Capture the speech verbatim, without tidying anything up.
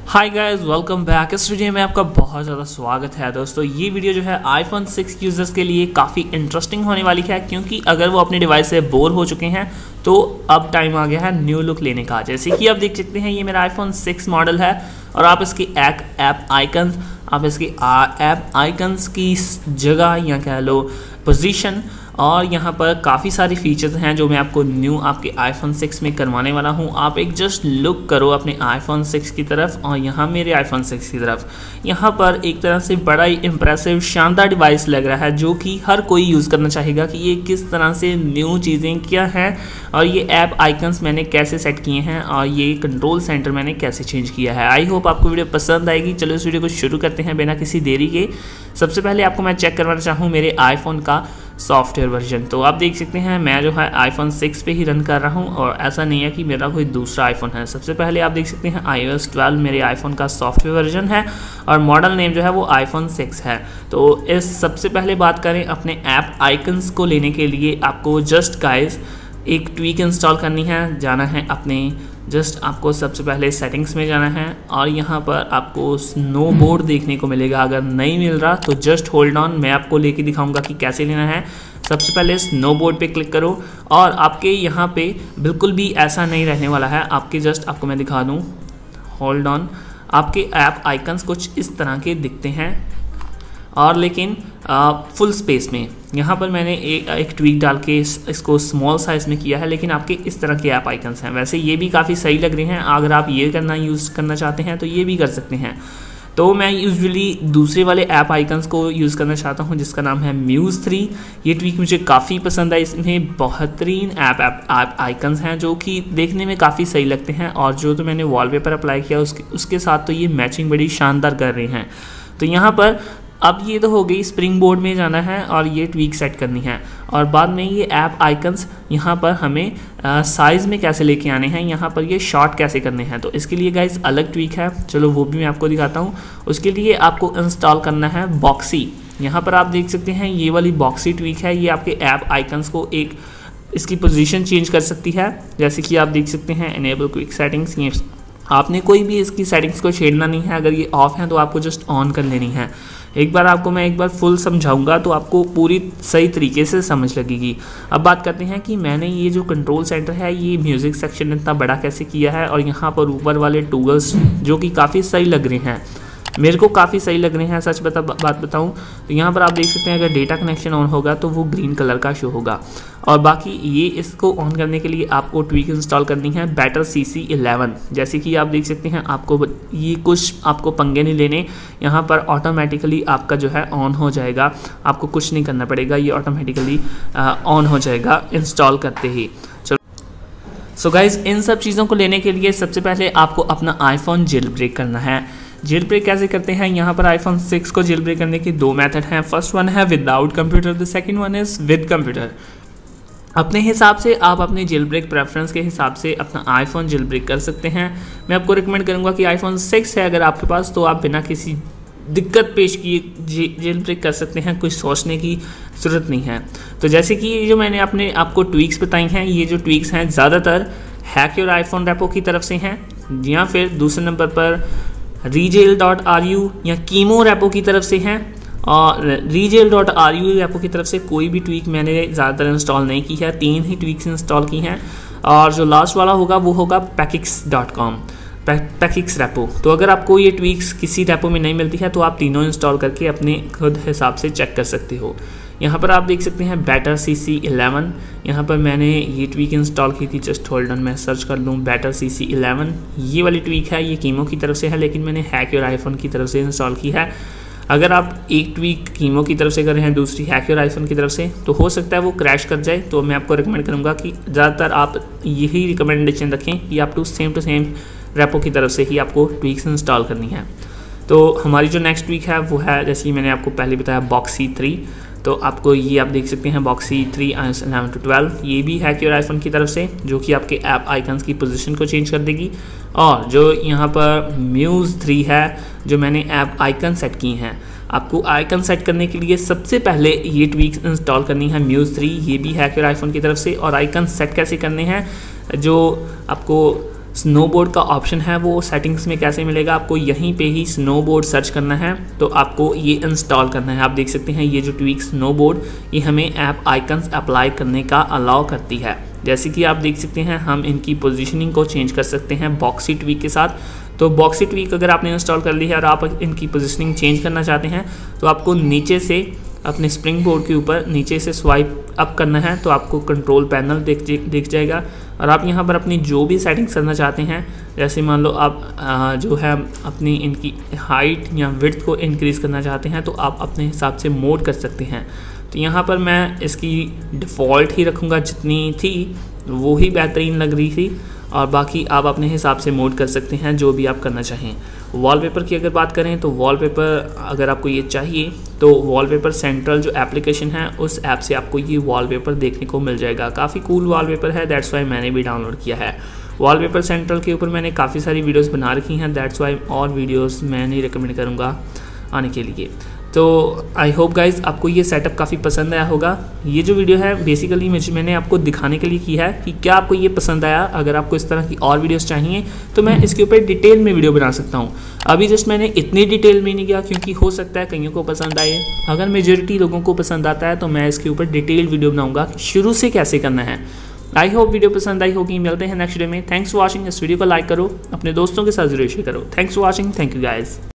हाय guys, welcome back. इस video में आपका बहुत ज़्यादा स्वागत है दोस्तों। ये वीडियो जो है आईफोन सिक्स यूज़र्स के लिए काफ़ी इंटरेस्टिंग होने वाली है, क्योंकि अगर वो अपने डिवाइस से बोर हो चुके हैं तो अब टाइम आ गया है न्यू लुक लेने का। जैसे कि आप देख सकते हैं, ये मेरा आईफोन सिक्स मॉडल है और आप इसकी ऐप ऐप आइकन्स आप इसकी ऐप आइकन्स की जगह या कह लो पोजीशन और यहाँ पर काफ़ी सारी फीचर्स हैं जो मैं आपको न्यू आपके आईफोन सिक्स में करवाने वाला हूँ। आप एक जस्ट लुक करो अपने आईफोन सिक्स की तरफ और यहाँ मेरे आईफोन सिक्स की तरफ। यहाँ पर एक तरह से बड़ा ही इम्प्रेसिव शानदार डिवाइस लग रहा है, जो कि हर कोई यूज़ करना चाहेगा कि ये किस तरह से न्यू चीज़ें क्या हैं और ये ऐप आइकन्स मैंने कैसे सेट किए हैं और ये कंट्रोल सेंटर मैंने कैसे चेंज किया है। आई होप आपको वीडियो पसंद आएगी। चलो इस वीडियो को शुरू करते हैं बिना किसी देरी के। सबसे पहले आपको मैं चेक करवाना चाहूँ मेरे आईफोन का सॉफ्टवेयर वर्जन। तो आप देख सकते हैं मैं जो है आईफोन सिक्स पे ही रन कर रहा हूं और ऐसा नहीं है कि मेरा कोई दूसरा आईफोन है। सबसे पहले आप देख सकते हैं आई ओ एस ट्वेल्व मेरे आईफोन का सॉफ्टवेयर वर्जन है और मॉडल नेम जो है वो आईफोन सिक्स है। तो इस सबसे पहले बात करें अपने ऐप आइकन्स को लेने के लिए, आपको जस्ट गाइस एक ट्वीक इंस्टॉल करनी है। जाना है अपने जस्ट आपको सबसे पहले सेटिंग्स में जाना है और यहाँ पर आपको स्नो बोर्ड देखने को मिलेगा। अगर नहीं मिल रहा तो जस्ट होल्ड ऑन, मैं आपको लेके दिखाऊंगा कि कैसे लेना है। सबसे पहले स्नो बोर्ड पे क्लिक करो और आपके यहाँ पे बिल्कुल भी ऐसा नहीं रहने वाला है। आपके जस्ट आपको मैं दिखा दूँ, होल्ड ऑन, आपके ऐप आइकन्स कुछ इस तरह के दिखते हैं और लेकिन फुल स्पेस में। यहाँ पर मैंने एक एक ट्वीक डाल के इस, इसको स्मॉल साइज़ में किया है, लेकिन आपके इस तरह के ऐप आइकन्स हैं। वैसे ये भी काफ़ी सही लग रहे हैं। अगर आप ये करना यूज़ करना चाहते हैं तो ये भी कर सकते हैं। तो मैं यूजुअली दूसरे वाले ऐप आइकन्स को यूज़ करना चाहता हूँ जिसका नाम है म्यूज़ थ्री। ये ट्वीक मुझे काफ़ी पसंद है। इसमें बेहतरीन ऐप ऐप ऐप आइकन्स हैं जो कि देखने में काफ़ी सही लगते हैं और जो तो मैंने वॉलपेपर अप्लाई किया उसके उसके साथ तो ये मैचिंग बड़ी शानदार कर रहे हैं। तो यहाँ पर अब ये तो हो गई, स्प्रिंग बोर्ड में जाना है और ये ट्वीक सेट करनी है और बाद में ये ऐप आइकन्स यहाँ पर हमें साइज़ में कैसे लेके आने हैं, यहाँ पर ये शॉर्ट कैसे करने हैं। तो इसके लिए गाइस अलग ट्वीक है, चलो वो भी मैं आपको दिखाता हूँ। उसके लिए आपको इंस्टॉल करना है बॉक्सी। यहाँ पर आप देख सकते हैं ये वाली बॉक्सी ट्वीक है। ये आपके ऐप आइकन्स को एक इसकी पोजीशन चेंज कर सकती है। जैसे कि आप देख सकते हैं इनेबल क्विक सेटिंग्स, ये आपने कोई भी इसकी सेटिंग्स को छेड़ना नहीं है। अगर ये ऑफ है तो आपको जस्ट ऑन कर लेनी है। एक बार आपको मैं एक बार फुल समझाऊंगा तो आपको पूरी सही तरीके से समझ लगेगी। अब बात करते हैं कि मैंने ये जो कंट्रोल सेंटर है ये म्यूज़िक सेक्शन इतना बड़ा कैसे किया है और यहाँ पर ऊपर वाले टूगल्स जो कि काफ़ी सही लग रहे हैं, मेरे को काफ़ी सही लग रहे हैं। सच बता बात बताऊं तो यहाँ पर आप देख सकते हैं अगर डेटा कनेक्शन ऑन होगा तो वो ग्रीन कलर का शो होगा। और बाकी ये इसको ऑन करने के लिए आपको ट्वीक इंस्टॉल करनी है बेटर सी सी इलेवन। जैसे कि आप देख सकते हैं आपको ये कुछ आपको पंगे नहीं लेने, यहाँ पर ऑटोमेटिकली आपका जो है ऑन हो जाएगा। आपको कुछ नहीं करना पड़ेगा, ये ऑटोमेटिकली ऑन हो जाएगा इंस्टॉल करते ही। चलो सो गाइज, इन सब चीज़ों को लेने के लिए सबसे पहले आपको अपना आईफोन जेल ब्रेक करना है। जेल ब्रेक कैसे करते हैं, यहाँ पर आईफोन सिक्स को जेल ब्रेक करने के दो मेथड हैं। फर्स्ट वन है without computer, the second one is with computer. अपने हिसाब से आप अपने जेल ब्रेक प्रेफरेंस के हिसाब से अपना आईफोन जेल ब्रेक कर सकते हैं। मैं आपको रिकमेंड करूँगा कि आईफोन सिक्स है अगर आपके पास तो आप बिना किसी दिक्कत पेश किए जेल ब्रेक कर सकते हैं, कुछ सोचने की ज़रूरत नहीं है। तो जैसे कि ये जो मैंने अपने आपको ट्वीक्स बताई हैं, ये जो ट्वीक्स हैं ज़्यादातर हैक योर आईफोन रेपो की तरफ से हैं या फिर दूसरे नंबर पर रीजेल डॉट आर यू या कीमो रेपो की तरफ से हैं। और रीजेल डॉट आर यू रेपो की तरफ से कोई भी ट्वीक मैंने ज़्यादातर इंस्टॉल नहीं की है, तीन ही ट्वीक्स इंस्टॉल की हैं और जो लास्ट वाला होगा वो होगा Packix dot com Packix repo. तो अगर आपको ये ट्वीक्स किसी रेपो में नहीं मिलती है तो आप तीनों इंस्टॉल करके अपने खुद हिसाब से चेक कर सकते हो। यहाँ पर आप देख सकते हैं बेटर सी सी इलेवन। यहाँ पर मैंने ये ट्वीक इंस्टॉल की थी, जस्ट होल्ड ऑन, मैं सर्च कर लूँ बेटर सी सी इलेवन। ये वाली ट्वीक है, ये कीमो की तरफ से है लेकिन मैंने हैक योर आईफोन की तरफ से इंस्टॉल की है। अगर आप एक ट्वीक कीमो की तरफ से कर रहे हैं, दूसरी हैक योर आईफोन की तरफ से, तो हो सकता है वो क्रैश कर जाए। तो मैं आपको रिकमेंड करूँगा कि ज़्यादातर आप यही रिकमेंडेशन रखें कि आप two same two same repo की तरफ से ही आपको ट्वीक्स इंस्टॉल करनी है। तो हमारी जो नेक्स्ट ट्वीक है वो है, जैसे कि मैंने आपको पहले बताया, बॉक्सी थ्री। तो आपको ये आप देख सकते हैं Boxy three I O S eleven to twelve, ये भी हैक योर आईफोन की तरफ से, जो कि आपके ऐप आइकन्स की पोजीशन को चेंज कर देगी। और जो यहाँ पर म्यूज़ थ्री है, जो मैंने ऐप आइकन सेट की हैं, आपको आइकन सेट करने के लिए सबसे पहले ये ट्वीक्स इंस्टॉल करनी है म्यूज़ थ्री, ये भी हैक योर आईफोन की तरफ से। और आइकन सेट कैसे करने हैं, जो आपको स्नोबोर्ड का ऑप्शन है वो सेटिंग्स में कैसे मिलेगा, आपको यहीं पे ही स्नोबोर्ड सर्च करना है, तो आपको ये इंस्टॉल करना है। आप देख सकते हैं ये जो ट्वीक स्नोबोर्ड, ये हमें ऐप आइकन्स अप्लाई करने का अलाउ करती है। जैसे कि आप देख सकते हैं हम इनकी पोजीशनिंग को चेंज कर सकते हैं बॉक्सी ट्वीक के साथ। तो बॉक्सी ट्वीक अगर आपने इंस्टॉल कर ली है और आप इनकी पोजीशनिंग चेंज करना चाहते हैं तो आपको नीचे से अपने स्प्रिंग बोर्ड के ऊपर नीचे से स्वाइप अप करना है, तो आपको कंट्रोल पैनल दिख दिख जाएगा और आप यहाँ पर अपनी जो भी सेटिंग्स करना चाहते हैं, जैसे मान लो आप आ, जो है अपनी इनकी हाइट या विड्थ को इंक्रीज़ करना चाहते हैं तो आप अपने हिसाब से मोड कर सकते हैं। तो यहाँ पर मैं इसकी डिफ़ॉल्ट ही रखूँगा, जितनी थी वो ही बेहतरीन लग रही थी, और बाकी आप अपने हिसाब से मोड कर सकते हैं जो भी आप करना चाहें। वॉलपेपर की अगर बात करें तो वॉलपेपर अगर आपको ये चाहिए तो वॉलपेपर सेंट्रल जो एप्लीकेशन है उस ऐप से आपको ये वॉलपेपर देखने को मिल जाएगा। काफ़ी कूल वॉलपेपर है, दैट्स वाई मैंने भी डाउनलोड किया है। वॉलपेपर सेंट्रल के ऊपर मैंने काफ़ी सारी वीडियोस बना रखी हैं, दैट्स वाई और वीडियोस मैं नहीं रिकमेंड करूँगा आने के लिए। तो आई होप गाइज़ आपको ये सेटअप काफ़ी पसंद आया होगा। ये जो वीडियो है बेसिकली मुझे मैंने आपको दिखाने के लिए की है कि क्या आपको ये पसंद आया। अगर आपको इस तरह की और वीडियोस चाहिए तो मैं इसके ऊपर डिटेल में वीडियो बना सकता हूँ। अभी जस्ट मैंने इतनी डिटेल में नहीं किया क्योंकि हो सकता है कईयों को पसंद आए। अगर मेजोरिटी लोगों को पसंद आता है तो मैं इसके ऊपर डिटेल वीडियो बनाऊँगा कि शुरू से कैसे करना है। आई होप वीडियो पसंद आई होगी। मिलते हैं नेक्स्ट वीडियो में। Thanks for watching. इस वीडियो को लाइक करो, अपने दोस्तों के साथ जरूर शेयर करो। Thanks for watching. Thank you guys.